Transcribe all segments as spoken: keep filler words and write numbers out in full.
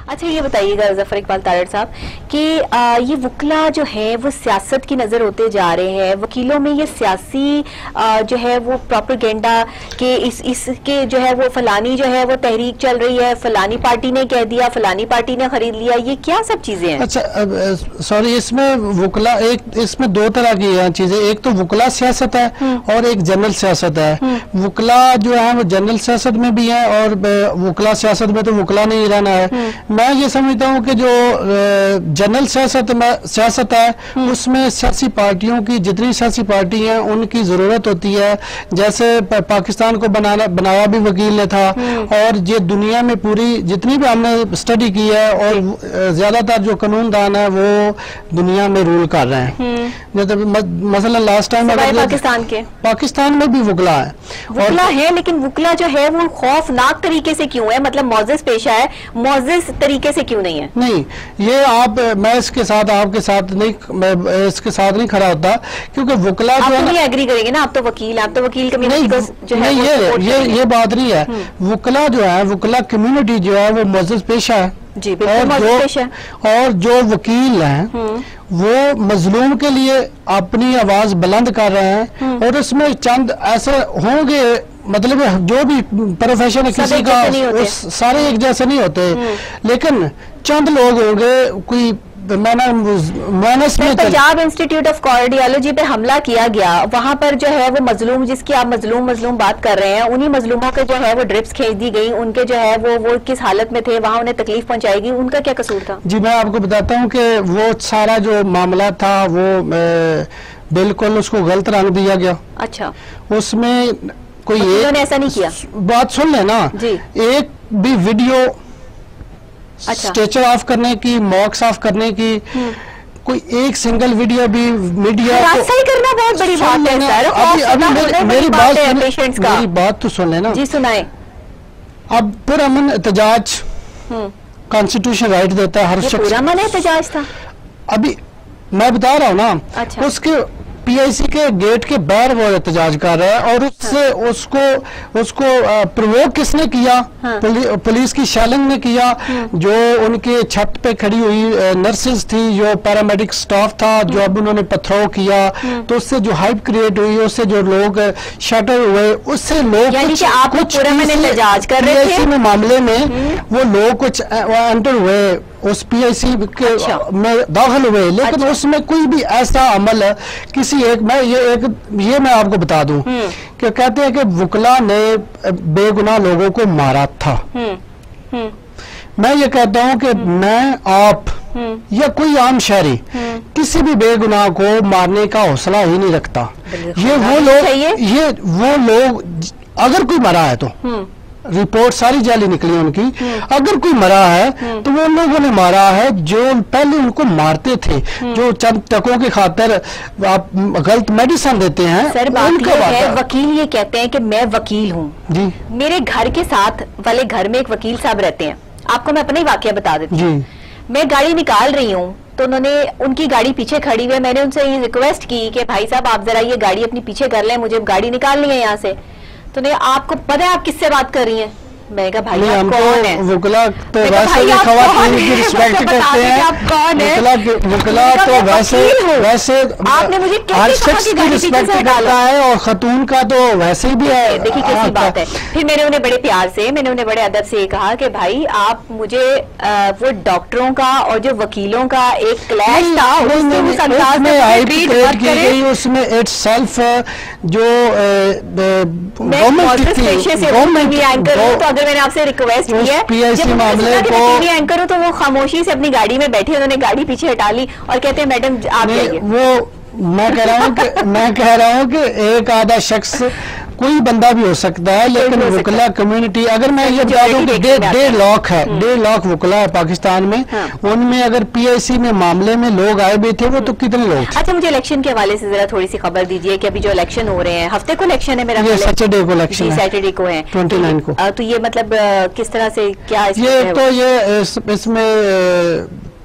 अच्छा ये बताइएगा जफर इकबाल तारड़ साहब कि आ, ये वकला जो है वो सियासत की नजर होते जा रहे हैं, वकीलों में ये सियासी आ, जो है वो प्रोपेगेंडा के इस इसके जो है वो फलानी जो है वो तहरीक चल रही है, फलानी पार्टी ने कह दिया, फलानी पार्टी ने खरीद लिया, ये क्या सब चीजें हैं? अच्छा सॉरी, इसमें वकला एक इसमें दो तरह की हैं चीजें, एक तो वकला सियासत है और एक जनरल सियासत है। वकला जो है वो जनरल सियासत में भी है और वकला सियासत में तो वकला नहीं रहना है। मैं ये समझता हूँ कि जो जनरल सियासत में सियासत है उसमें सियासी पार्टियों की जितनी सियासी पार्टी हैं उनकी जरूरत होती है। जैसे पाकिस्तान को बनाना बनाया भी वकील ने था और ये दुनिया में पूरी जितनी भी हमने स्टडी की है और ज्यादातर जो कानूनदान है वो दुनिया में रूल कर रहे हैं। मसलन लास्ट टाइम पाकिस्तान के पाकिस्तान में भी वकला है, वकला है, लेकिन वकला जो है वो खौफनाक तरीके से क्यों है? मतलब मौजिज पेशा है, मौजिज तरीके से क्यों नहीं है? नहीं, ये आप मैं इसके साथ आपके साथ नहीं मैं इसके साथ नहीं खड़ा होता, क्योंकि वकला जो है एग्री करेंगे ना, आप तो वकील आप तो वकील कम्युनिटी को जो है नहीं, ये ये ये बात नहीं है। वकला जो है वकला कम्युनिटी जो है वो मौजिज पेशा है जी, और जो और जो वकील हैं वो मजलूम के लिए अपनी आवाज बुलंद कर रहे हैं और उसमें चंद ऐसे होंगे, मतलब जो भी प्रोफेशन है किसी का उस सारे एक जैसे नहीं होते, लेकिन चंद लोग होंगे कोई पंजाब इंस्टीट्यूट ऑफ कार्डियोलॉजी पे हमला किया गया, वहां पर जो है वो मजलूम जिसकी आप मजलूम मजलूम बात कर रहे हैं, उन्हीं मजलूमों के जो है वो ड्रिप्स खींच दी गई, उनके जो है वो वो किस हालत में थे, वहां उन्हें तकलीफ पहुंचाई गई, उनका क्या कसूर था? जी मैं आपको बताता हूँ कि वो सारा जो मामला था वो बिल्कुल उसको गलत रंग दिया गया। अच्छा, उसमें कोई उन्होंने ऐसा नहीं किया। बात सुन लेना जी, एक भी वीडियो अच्छा, स्ट्रेचर ऑफ करने की, मॉक्स ऑफ करने की, कोई एक सिंगल वीडियो भी मीडिया को सही करना बहुत बड़ी बात है सर। अभी अभी मेरी, मेरी बात मेरी बात तो सुन लेना जी, सुनाए। अब पुरअमन एहतजाज कॉन्स्टिट्यूशन राइट देता है हर शख्स। पुरअमन एहतजाज था? अभी मैं बता रहा हूँ ना। अच्छा। उसके पीआईसी के गेट के बाहर वो एहतजाज कर रहा है और उससे हाँ। उसको उसको प्रवोक किसने किया? हाँ। पुलि, पुलिस की शेलिंग ने किया। हाँ। जो उनके छत पे खड़ी हुई नर्सेज थी, जो पैरामेडिक स्टाफ था, जो अब उन्होंने पथराव किया, तो उससे जो हाइप क्रिएट हुई, उससे जो लोग शटर हुए, उससे लोग कुछ कुछ एहतजाज कर रहे थे में मामले में वो लोग कुछ एंटर हुए, उस पीआईसी के अच्छा। में दाखिल हुए, लेकिन अच्छा। उसमें कोई भी ऐसा अमल किसी एक मैं ये एक ये मैं आपको बता दूं कि कहते हैं कि वकला ने बेगुनाह लोगों को मारा था। मैं ये कहता हूं कि मैं आप या कोई आम शहरी किसी भी बेगुनाह को मारने का हौसला ही नहीं रखता। ये वो लोग ये वो लोग अगर कोई मरा है तो रिपोर्ट सारी जाली निकली उनकी, अगर कोई मरा है तो वो लोगों ने मारा है जो पहले उनको मारते थे, जो चंद टकों की खातिर आप गलत मेडिसिन देते हैं। सर बात ये है, वकील ये कहते हैं कि मैं वकील हूँ जी, मेरे घर के साथ वाले घर में एक वकील साहब रहते हैं। आपको मैं अपना ही वाकया बता देती हूँ। मैं गाड़ी निकाल रही हूँ तो उन्होंने उनकी गाड़ी पीछे खड़ी हुई, मैंने उनसे ये रिक्वेस्ट की कि भाई साहब आप जरा ये गाड़ी अपनी पीछे कर लें, मुझे गाड़ी निकालनी है यहाँ से। तो नहीं, आपको पता है आप किससे बात कर रही हैं? मैं कहा भाई आप कौन है? वकला तो वैसे भी खवातीन की रिस्पेक्ट करते हैं। आप कौन है? वकला तो वैसे वैसे आपने मुझे हर शख्स की रिस्पेक्ट करता है और खतून का तो वैसे भी है। देखिए कैसी बात है। फिर मैंने उन्हें बड़े प्यार से मैंने उन्हें बड़े अदब से कहा कि भाई आप मुझे वो डॉक्टरों का और जो वकीलों का एक क्लैश था उसमें इट्स सेल्फ जो गवर्नमेंट, अगर मैंने आपसे रिक्वेस्ट की है पीआईसी मामले को एंकर हो तो वो खामोशी से अपनी गाड़ी में बैठे, उन्होंने गाड़ी पीछे हटा ली और कहते हैं मैडम आप जाइए। वो मैं कह रहा हूँ कि मैं कह रहा हूँ कि एक आधा शख्स कोई बंदा भी हो सकता है, लेकिन वकला कम्युनिटी अगर मैं ये बता दूं कि डेढ़ लाख है डेढ़ लाख वकला है पाकिस्तान में। हाँ। उनमें अगर पीआईसी में मामले में लोग आए भी थे वो तो कितने लोग थे? अच्छा मुझे इलेक्शन के हवाले से जरा थोड़ी सी खबर दीजिए कि अभी जो इलेक्शन हो रहे हैं, हफ्ते को इलेक्शन है मेरा, ये सैटरडे को इलेक्शन है, सैटरडे को है ट्वेंटी नाइन को। तो ये मतलब किस तरह से क्या ये तो ये इसमें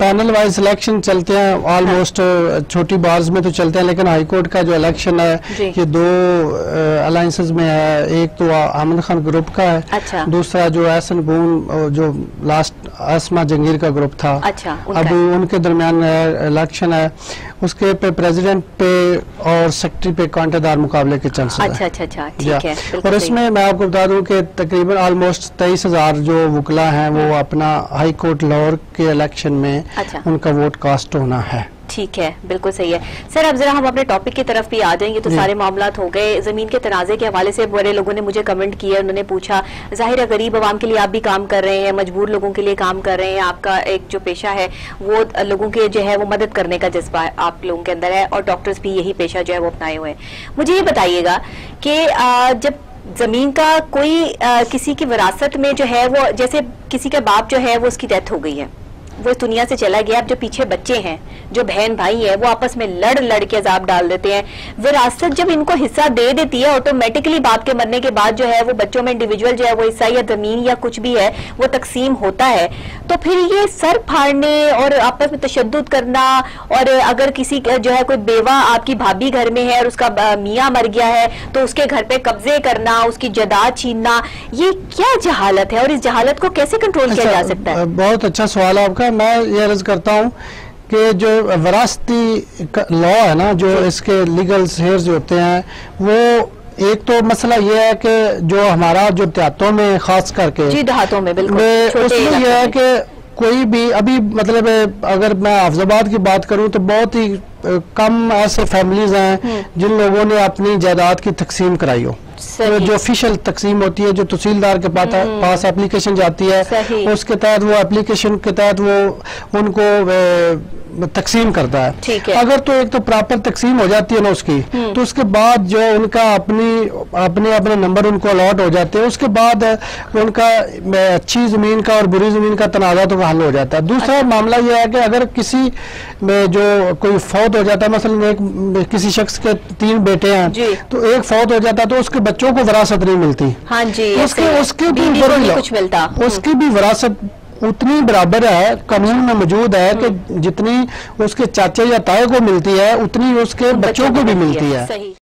पैनल वाइज इलेक्शन चलते हैं ऑलमोस्ट, हाँ। छोटी बार्स में तो चलते हैं, लेकिन हाई कोर्ट का जो इलेक्शन है ये दो अलायंसेस में है। एक तो अहमद खान ग्रुप का है, अच्छा। दूसरा जो एहसन गून जो लास्ट आसमा जंगीर का ग्रुप था, अच्छा, अभी उनके दरमियान इलेक्शन है। उसके पे प्रेसिडेंट पे और सेक्रेटरी पे कांटेदार मुकाबले के चांसेस हैं। अच्छा अच्छा अच्छा, ठीक है। और इसमें मैं आपको बता दूं कि तकरीबन ऑलमोस्ट तेईस हजार जो वकला हैं वो अपना हाई कोर्ट लाहौर के इलेक्शन में, अच्छा। उनका वोट कास्ट होना है। ठीक है, बिल्कुल सही है सर। अब जरा हम अपने टॉपिक की तरफ भी आ जाएंगे। तो सारे मामलात हो गए जमीन के तनाजे के हवाले से। बड़े लोगों ने मुझे कमेंट किया, उन्होंने पूछा, जाहिर है गरीब आवाम के लिए आप भी काम कर रहे हैं, मजबूर लोगों के लिए काम कर रहे हैं, आपका एक जो पेशा है वो लोगों के जो है वो मदद करने का जज्बा आप लोगों के अंदर है, और डॉक्टर्स भी यही पेशा जो है वो अपनाए हुए हैं। मुझे ये बताइएगा कि जब जमीन का कोई आ, किसी की विरासत में जो है वो, जैसे किसी का बाप जो है वो उसकी डेथ हो गई है, वो इस दुनिया से चला गया, अब जो पीछे बच्चे हैं, जो बहन भाई है, वो आपस में लड़ लड़ के अजाब डाल देते हैं। विरासत जब इनको हिस्सा दे देती है ऑटोमेटिकली बाप के मरने के बाद जो है वो बच्चों में इंडिविजुअल जो है वो हिस्सा या जमीन या कुछ भी है वो तकसीम होता है। तो फिर ये सर फाड़ने और आपस में तशद्दुद करना, और अगर किसी जो है कोई बेवा आपकी भाभी घर में है और उसका मियाँ मर गया है तो उसके घर पे कब्जे करना, उसकी जायदाद छीनना, ये क्या जहालत है और इस जहालत को कैसे कंट्रोल किया जा सकता है? बहुत अच्छा सवाल है आपका। मैं ये अर्ज करता हूँ कि जो विरासती लॉ है ना, जो इसके लीगल हेयर्स होते हैं, वो एक तो मसला ये है कि जो हमारा जो देहातों में खास करके जी देहातों में बिल्कुल उसमें यह है कि कोई भी अभी मतलब अगर मैं हाफिजाबाद की बात करूं तो बहुत ही कम ऐसे फैमिलीज हैं जिन लोगों ने अपनी जायदाद की तकसीम कराई हो। तो जो ऑफिशियल तकसीम होती है, जो तहसीलदार के पास एप्लीकेशन जाती है, उसके तहत वो एप्लीकेशन के तहत वो उनको तकसीम करता है। है अगर तो एक तो प्रॉपर तकसीम हो जाती है ना उसकी, तो उसके बाद जो उनका अपनी अपने अपने नंबर उनको अलॉट हो जाते हैं, उसके बाद उनका अच्छी जमीन का और बुरी जमीन का तनाजा तो हल हो जाता है। दूसरा अच्छा। मामला यह है कि अगर किसी में जो कोई फौत हो जाता है, मसलन एक किसी शख्स के तीन बेटे हैं, तो एक फौत हो जाता है तो उसके बच्चों को विरासत नहीं मिलती। हाँ जी, उसके उसके भी कुछ मिलता, उसकी भी विरासत उतनी बराबर है, कानून में मौजूद है कि जितनी उसके चाचे या ताए को मिलती है उतनी उसके बच्चों को भी मिलती है।